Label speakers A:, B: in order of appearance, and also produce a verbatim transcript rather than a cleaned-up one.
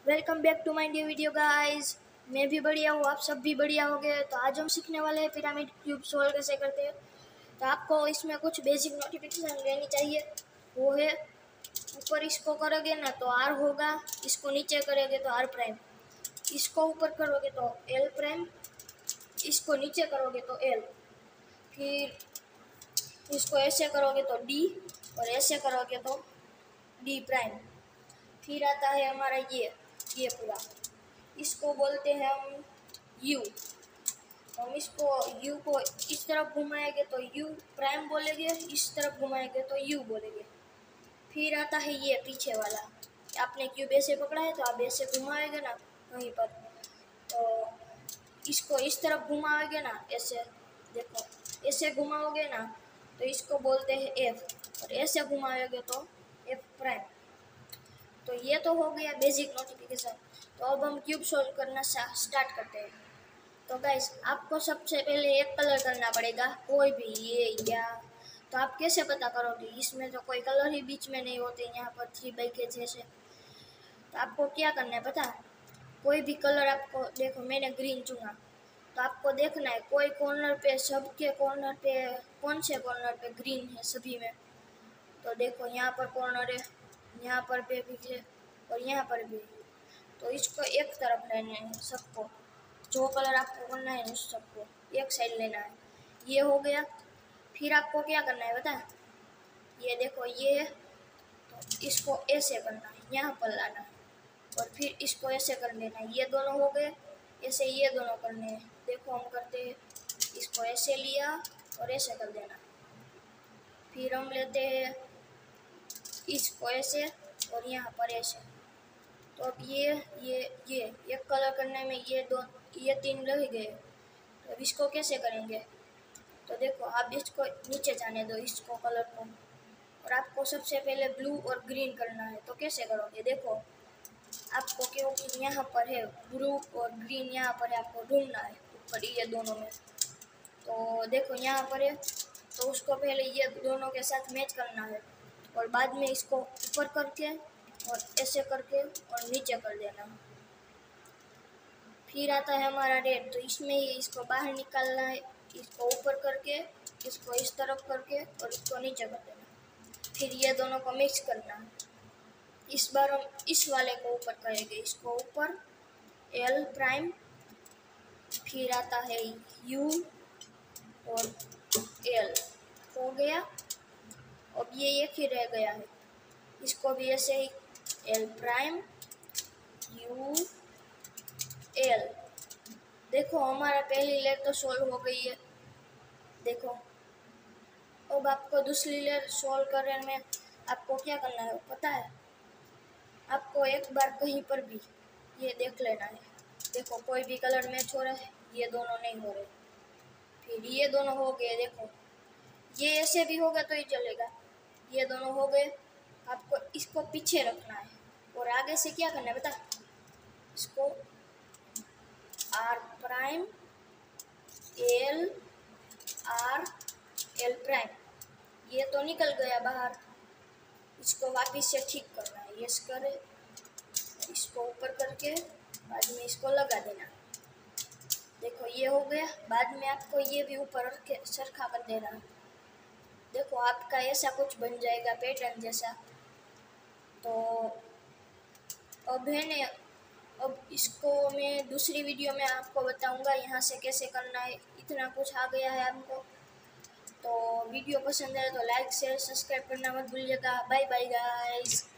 A: Welcome back to my new video guys. मैं भी बढ़िया हूँ, आप सब भी बढ़िया होंगे। तो आज हम सीखने वाले हैं पिरामिड क्यूब सोल्व कैसे करते हैं। तो आपको इसमें कुछ बेसिक नोटिफिकेशन लेनी चाहिए। वो है, ऊपर इसको करोगे ना तो आर होगा, इसको नीचे करोगे तो आर प्राइम, इसको ऊपर करोगे तो एल प्राइम, इसको नीचे करोगे तो एल, फिर इसको ऐसे करोगे तो डी और ऐसे करोगे तो डी प्राइम। फिर आता है हमारा ये ये पूरा, इसको बोलते हैं हम यू। हम इसको यू को इस तरफ घुमाएंगे तो यू प्राइम बोलेंगे, इस तरफ घुमाएंगे तो यू बोलेंगे। फिर आता है ये पीछे वाला, आपने क्यूब ऐसे पकड़ा है तो आप ऐसे घुमाएंगे ना कहीं पर, तो इसको इस तरफ घुमाओगे ना, ऐसे देखो, ऐसे घुमाओगे ना तो इसको बोलते हैं एफ, और ऐसे घुमाओगे तो एफ प्राइम। तो ये तो हो गया बेसिक नोटिफिकेशन। तो अब हम क्यूब सोल्व करना स्टार्ट करते हैं। तो गाइस, आपको सबसे पहले एक कलर करना पड़ेगा, कोई भी, ये या तो आप कैसे पता करोगे, इसमें तो कोई कलर ही बीच में नहीं होते यहाँ पर थ्री बाई के जैसे। तो आपको क्या करना है पता है, कोई भी कलर आपको, देखो मैंने ग्रीन चुना, तो आपको देखना है कोई कॉर्नर पे, सबके कॉर्नर पे, कौन से कॉर्नर पे ग्रीन है सभी में। तो देखो यहाँ पर कॉर्नर है, यहाँ पर पे भी है और यहाँ पर भी है। तो इसको एक तरफ लेना है सबको, जो कलर आपको करना है उस सबको एक साइड लेना है। ये हो गया। फिर आपको क्या करना है पता है, ये देखो ये है, तो इसको ऐसे करना है, यहाँ पर लाना है, और फिर इसको ऐसे कर लेना है। ये दोनों हो गए, ऐसे ये दोनों करने हैं। देखो हम करते हैं, इसको ऐसे लिया और ऐसे कर देना। फिर हम लेते हैं इसको ऐसे और यहाँ पर ऐसे। तो अब ये ये ये एक कलर करने में ये दो, ये तीन रह गए। तो अब इसको कैसे करेंगे, तो देखो आप इसको नीचे जाने दो, इसको कलर को, और आपको सबसे पहले ब्लू और ग्रीन करना है। तो कैसे करोगे, देखो आपको क्योंकि यहाँ पर है ब्लू और ग्रीन, यहाँ पर है, आपको ढूंढना है ऊपर ये दोनों में। तो देखो यहाँ पर है, तो उसको पहले ये दोनों के साथ मैच करना है, और बाद में इसको ऊपर करके और ऐसे करके और नीचे कर देना। फिर आता है हमारा रेड, तो इसमें ही इसको बाहर निकालना है, इसको ऊपर करके, इसको इस तरफ करके और इसको नीचे कर देना। फिर ये दोनों को मिक्स करना है। इस बार हम इस वाले को ऊपर करेंगे, इसको ऊपर एल प्राइम, फिर आता है यू और एल, हो गया। अब ये एक ही रह गया है, इसको भी ऐसे ही एल प्राइम यू एल। देखो हमारा पहली लेयर तो सॉल्व हो गई है। देखो अब आपको दूसरी लेयर सॉल्व करने में आपको क्या करना है पता है, आपको एक बार कहीं पर भी ये देख लेना है। देखो कोई भी कलर मैच हो रहा है, ये दोनों नहीं हो रहे। फिर ये दोनों हो गए, देखो ये ऐसे भी होगा तो ही चलेगा। ये दोनों हो गए, आपको इसको पीछे रखना है और आगे से क्या करना है पता, इसको R prime L R L prime, ये तो निकल गया बाहर, इसको वापस से ठीक करना है। यस करे, इसको ऊपर करके बाद में इसको लगा देना। देखो ये हो गया, बाद में आपको ये भी ऊपर रख के सरखा कर देना। देखो आपका ऐसा कुछ बन जाएगा पैटर्न जैसा। तो अब है ने, अब इसको मैं दूसरी वीडियो में आपको बताऊंगा यहाँ से कैसे करना है। इतना कुछ आ गया है आपको। तो वीडियो पसंद है तो लाइक शेयर सब्सक्राइब करना मत भूलिएगा। Bye bye guys.